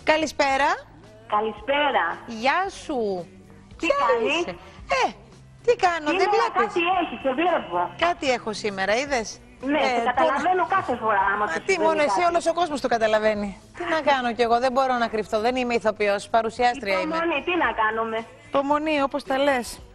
Καλησπέρα. Καλησπέρα. Γεια σου. Τι Ποια κάνεις? είσαι? Τι κάνω, δεν Σήμερα βλέπεις? κάτι έχει, σε βλέπω. Κάτι έχω σήμερα, είδες? Ναι, σε καταλαβαίνω κάθε φορά. Άμα Μα σου τι, συμβαίνει μόνο εσύ, κάτι. όλος ο κόσμος το καταλαβαίνει. Τι να κάνω κι εγώ, δεν μπορώ να κρυφτώ, δεν είμαι ηθοποιός, παρουσιάστρια είμαι. Υπομονή, τι να κάνουμε. Υπομονή, όπως τα λες.